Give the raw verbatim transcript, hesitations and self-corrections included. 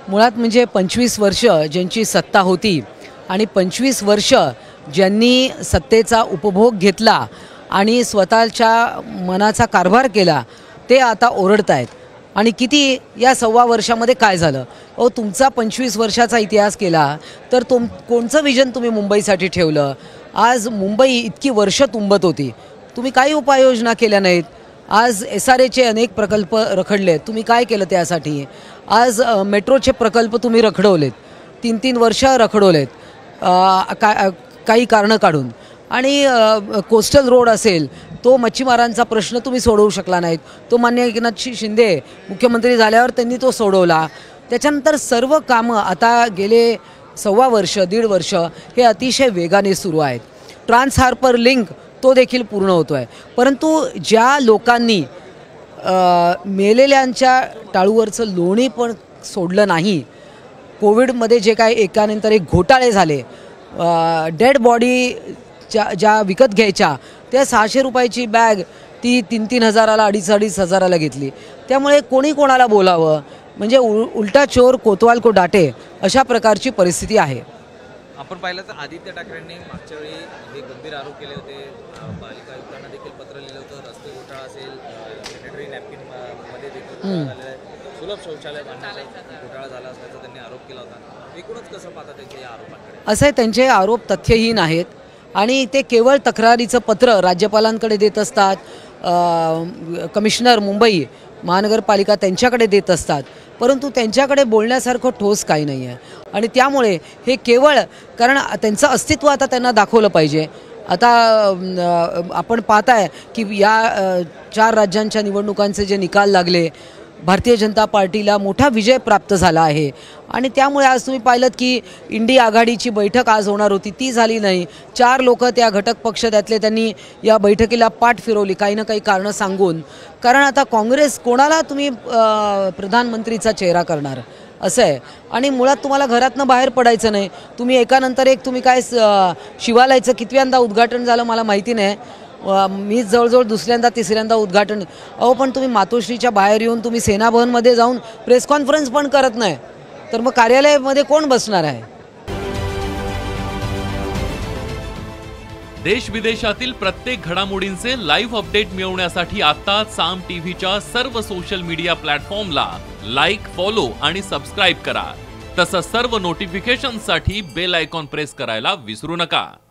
मुळात म्हणजे पंचवीस वर्ष ज्यांची सत्ता होती आणि पंचवीस वर्ष ज्यांनी सत्तेचा उपभोग घेतला आणि स्वतःच्या मनाचा कारभार केला ते आता ओरडत आहेत। आणि किती या सव्वा वर्षामध्ये काय झालं? ओ तुमचा पंचवीस वर्षाचा इतिहास केला तर तुम कोणचं विजन तुम्ही मुंबईसाठी ठेवलं? आज मुंबई इतकी वर्ष तुंबत होती, तुम्ही काही उपाययोजना केल्या नाहीत। आज एस आर एचे अनेक प्रकल्प रखडले, तुम्ही काय केलं त्यासाठी? आज मेट्रोचे प्रकल्प तुम्ही रखडवलेत, तीन तीन वर्ष रखडवलेत का काही कारणं काढून। आणि कोस्टल रोड असेल तो मच्छीमारांचा प्रश्न तुम्ही सोडवू शकला नाहीत, तो मान्य एकनाथ शिंदे मुख्यमंत्री झाल्यावर त्यांनी तो सोडवला। त्याच्यानंतर सर्व कामं आता गेले सव्वा वर्ष दीड वर्ष हे अतिशय वेगाने सुरू आहेत। ट्रान्स हार्बर लिंक तो देखील पूर्ण होतो आहे, परंतु ज्या लोकांनी मेलेल्यांच्या टाळूवरचं लोणी पण सोडलं नाही, कोविडमध्ये जे काय एकानंतर एक घोटाळे झाले, डेड बॉडी ज्या ज्या विकत घ्यायच्या त्या सहाशे रुपयाची बॅग ती तीन तीन हजाराला अडीच अडीच हजाराला घेतली। त्यामुळे कोणी कोणाला बोलावं, म्हणजे उ उलटा चोर कोतवाल को डाटे अशा प्रकारची परिस्थिती आहे। आपण पाहिलं तर आदित्य ठाकरेंनी मागच्या वेळी हे गंभीर आरोप केले होते, पालिका आयुक्तांना देखील पत्र लिहिलं होतं, रस्ते घोटाळा असेल, सॅनिटरी नॅपकिन मध्ये देखील झालेलं आहे, सुलभ शौचालय बांधण्याचा घोटाळा झाला असल्याचा त्यांनी आरोप केला होता। एकूणच कसं पाहता त्यांच्या या आरोपांकडे? असे त्यांचे आरोप तथ्यहीन आहेत आणि ते केवळ तक्रारीचं पत्र राज्यपालांकडे देत असतात, कमिशनर मुंबई महानगरपालिका त्यांच्याकडे देत असतात, परंतु त्यांच्याकडे बोलण्यासारखं ठोस काही नाही आहे। आणि त्यामुळे हे केवळ कारण त्यांचं अस्तित्व आता त्यांना दाखवलं पाहिजे। आता आपण पाहताय की या चार राज्यांच्या निवडणुकांचे जे निकाल लागले, भारतीय जनता पार्टीला मोठा विजय प्राप्त झाला आहे। आणि त्यामुळे आज तुम्ही पाहिलं की इंडी आघाडीची बैठक आज होणार होती, ती झाली नाही। चार लोक त्या घटक पक्ष त्यातले त्यांनी या बैठकीला पाठ फिरवली काही ना काही कारणं सांगून, कारण आता काँग्रेस कोणाला तुम्ही प्रधानमंत्रीचा चेहरा करणार असं आहे। आणि मुळात तुम्हाला घरातनं बाहेर पडायचं नाही, तुम्ही एकानंतर एक तुम्ही काय शिवालयाचं कितव्यांदा उद्घाटन झालं मला माहिती नाही, मी जवळजवळ दुसऱ्यांदा तिसऱ्यांदा उद्घाटन। अहो पण तुम्ही मातोश्रीच्या बाहेर येऊन तुम्ही सेना भवनमध्ये जाऊन प्रेस कॉन्फरन्स पण करत नाही, तर मग कार्यालयामध्ये कोण बसणार आहे? देश विदेशातील प्रत्येक घडामोडींचे लाईव्ह अपडेट मिळवण्यासाठी आता साम टीव्हीच्या सर्व सोशल मीडिया प्लॅटफॉर्मला लाईक, फॉलो आणि सबस्क्राईब करा। तसंच सर्व नोटिफिकेशनसाठी बेल आयकॉन प्रेस करायला विसरू नका।